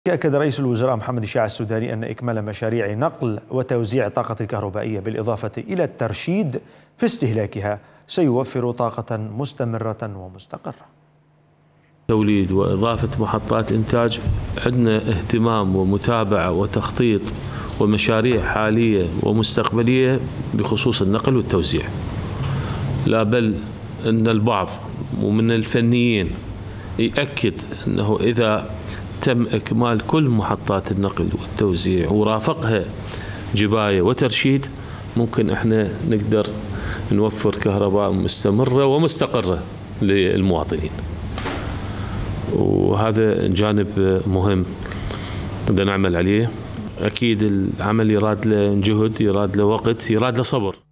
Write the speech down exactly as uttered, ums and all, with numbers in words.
أكد رئيس الوزراء محمد الشياع السوداني أن إكمال مشاريع نقل وتوزيع الطاقة الكهربائية بالإضافة إلى الترشيد في استهلاكها سيوفر طاقة مستمرة ومستقرة. توليد وإضافة محطات إنتاج، عندنا اهتمام ومتابعة وتخطيط ومشاريع حالية ومستقبلية بخصوص النقل والتوزيع. لا بل أن البعض ومن الفنيين يأكد أنه إذا تم إكمال كل محطات النقل والتوزيع ورافقها جباية وترشيد، ممكن احنا نقدر نوفر كهرباء مستمرة ومستقرة للمواطنين، وهذا جانب مهم بدنا نعمل عليه. أكيد العمل يراد له جهد، يراد له وقت، يراد له صبر.